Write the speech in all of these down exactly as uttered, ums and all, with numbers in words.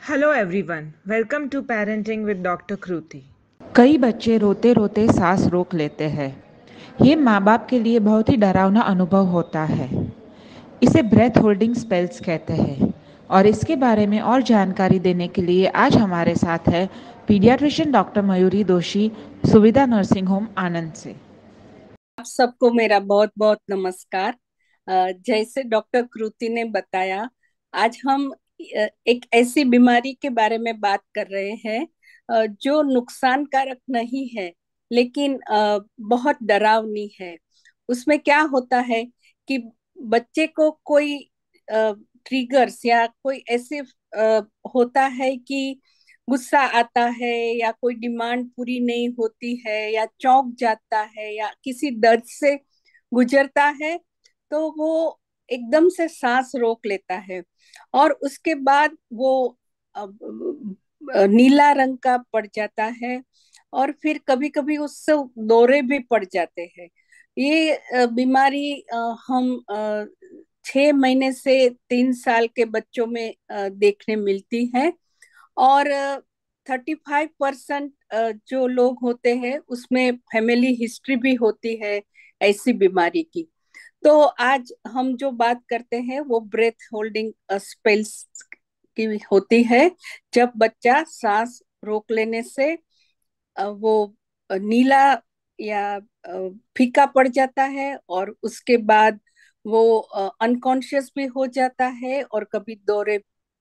Hello everyone, welcome to Parenting with Doctor Kruti. कई बच्चे रोते रोते सांस रोक लेते हैं। ये माँ बाप के लिए बहुत ही डरावना अनुभव होता है। इसे ब्रेथ होल्डिंग स्पेल्स कहते हैं और इसके बारे में और जानकारी देने के लिए आज हमारे साथ है पीडियाट्रिशियन डॉक्टर मयूरी दोषी, सुविधा नर्सिंग होम आनंद से। आप सबको मेरा बहुत बहुत नमस्कार। अ, जैसे डॉक्टर कृति ने बताया, आज हम अ, एक ऐसी बीमारी के बारे में बात कर रहे हैं अ, जो नुकसानकारक नहीं है, लेकिन अ, बहुत डरावनी है। उसमें क्या होता है कि बच्चे को कोई ट्रिगर्स या कोई ऐसे अ, होता है कि गुस्सा आता है, या कोई डिमांड पूरी नहीं होती है, या चौंक जाता है, या किसी दर्द से गुजरता है, तो वो एकदम से सांस रोक लेता है। और उसके बाद वो अब, अ, नीला रंग का पड़ जाता है, और फिर कभी कभी उससे दौरे भी पड़ जाते हैं। ये अ, बीमारी अ, हम अ, छह महीने से तीन साल के बच्चों में अ, देखने मिलती है। और थर्टी फाइव परसेंट जो लोग होते हैं उसमें फैमिली हिस्ट्री भी होती है ऐसी बीमारी की। तो आज हम जो बात करते हैं वो ब्रेथ होल्डिंग स्पेल्स की होती है, जब बच्चा सांस रोक लेने से अ, वो नीला या अ, फीका पड़ जाता है, और उसके बाद वो अनकॉन्शियस भी हो जाता है, और कभी दौरे।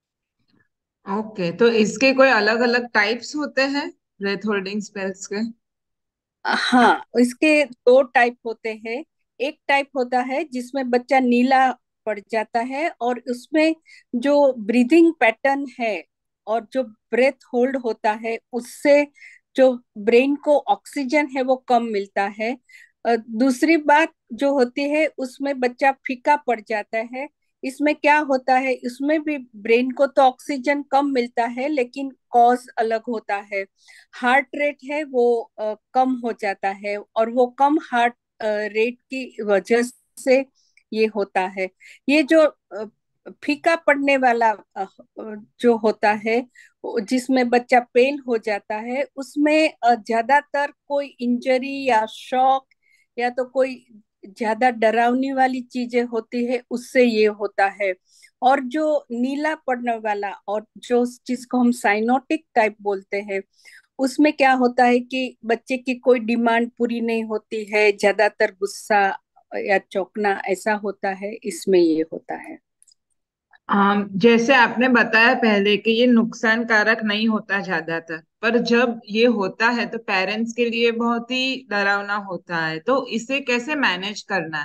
ओके, तो इसके कोई अलग अलग टाइप्स होते हैं ब्रेथ होल्डिंग स्पेल्स के? हाँ, इसके दो टाइप होते हैं। एक टाइप होता है जिसमें बच्चा नीला पड़ जाता है, और उसमें जो ब्रीदिंग पैटर्न है और जो ब्रेथ होल्ड होता है, उससे जो ब्रेन को ऑक्सीजन है वो कम मिलता है। अ, दूसरी बात जो होती है, उसमें बच्चा फीका पड़ जाता है। इसमें क्या होता है, इसमें भी ब्रेन को तो ऑक्सीजन कम मिलता है, लेकिन कॉज अलग होता है। हार्ट रेट है वो अ, कम हो जाता है, और वो कम हार्ट रेट की वजह से ये होता है। ये जो अ, फीका पड़ने वाला अ, जो होता है, जिसमें बच्चा पेल हो जाता है, उसमें अ, ज्यादातर कोई इंजरी या शॉक, या तो कोई ज्यादा डरावनी वाली चीजें होती है, उससे ये होता है। और जो नीला पड़ने वाला, और जो जिसको हम साइनोटिक टाइप बोलते हैं, उसमें क्या होता है कि बच्चे की कोई डिमांड पूरी नहीं होती है, ज्यादातर गुस्सा या चौंकना ऐसा होता है, इसमें ये होता है। um, जैसे आपने बताया पहले कि ये नुकसानकारक नहीं होता ज्यादातर, पर जब ये होता है तो पेरेंट्स के लिए बहुत ही डरावना होता है, तो इसे कैसे मैनेज करना है?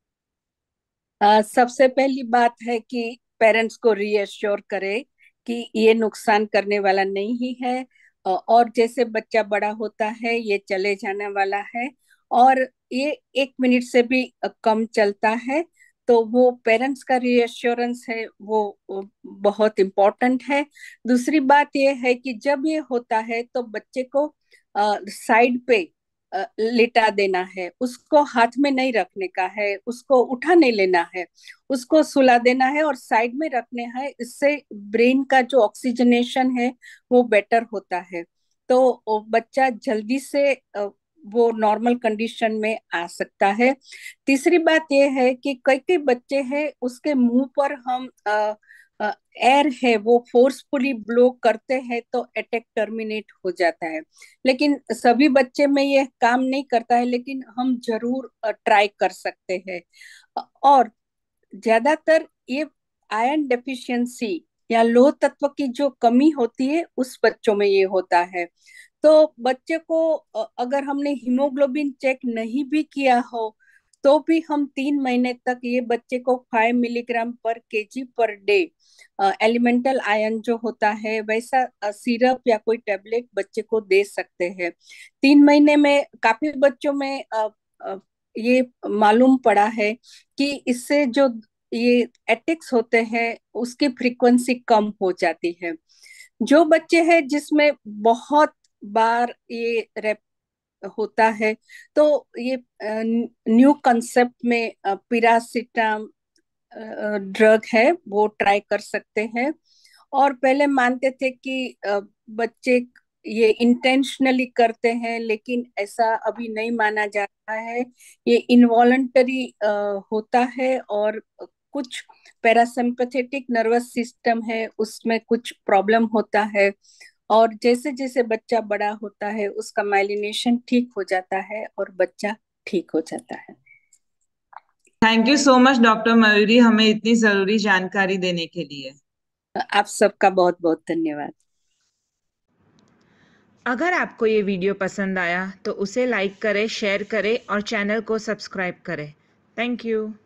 अ, सबसे पहली बात है कि पेरेंट्स को रीअश्योर करे कि ये नुकसान करने वाला नहीं ही है। अ, और जैसे बच्चा बड़ा होता है, ये चले जाने वाला है, और ये एक मिनट से भी अ, कम चलता है। तो वो पेरेंट्स का रीअश्योरेंस है, वो, वो बहुत इम्पोर्टेंट है। दूसरी बात ये है कि जब ये होता है तो बच्चे को साइड पे अ, लिटा देना है, उसको हाथ में नहीं रखने का है, उसको उठा नहीं लेना है, उसको सुला देना है और साइड में रखने हैं। इससे ब्रेन का जो ऑक्सीजनेशन है वो बेटर होता है। तो वो बच्चा जल्दी से अ, वो नॉर्मल कंडीशन में आ सकता है। तीसरी बात ये है कि कई कई बच्चे हैं, उसके मुंह पर हम एयर है वो फोर्सफुली ब्लो करते हैं, तो अटैक टर्मिनेट हो जाता है। लेकिन सभी बच्चे में ये काम नहीं करता है, लेकिन हम जरूर ट्राई कर सकते हैं। और ज्यादातर ये आयरन डेफिशिएंसी या लोह तत्व की जो कमी होती है, उस बच्चों में ये होता है। तो बच्चे को अ, अगर हमने हीमोग्लोबिन चेक नहीं भी किया हो, तो भी हम तीन महीने तक ये बच्चे को five milligram per KG per day elemental iron जो होता है वैसा सिरप या कोई टेबलेट बच्चे को दे सकते हैं। तीन महीने में काफी बच्चों में अ, अ, ये मालूम पड़ा है कि इससे जो ये अटैक्स होते हैं उसकी फ्रीक्वेंसी कम हो जाती है। जो बच्चे हैं जिसमें बहुत बार ये रेप होता है, तो ये न्यू कंसेप्ट में पिरासिटाम ड्रग है, वो ट्राई कर सकते हैं। और पहले मानते थे कि अ, बच्चे ये इंटेंशनली करते हैं, लेकिन ऐसा अभी नहीं माना जा रहा है। ये इनवॉलंटरी होता है, और कुछ पैरासिम्पथेटिक नर्वस सिस्टम है उसमें कुछ प्रॉब्लम होता है, और जैसे जैसे बच्चा बड़ा होता है उसका माइलिनेशन ठीक हो जाता है और बच्चा ठीक हो जाता है। Thank you so much doctor Mayuri, हमें इतनी जरूरी जानकारी देने के लिए। आप सबका बहुत बहुत धन्यवाद। अगर आपको ये वीडियो पसंद आया तो उसे लाइक करें, शेयर करें और चैनल को सब्सक्राइब करें। Thank you.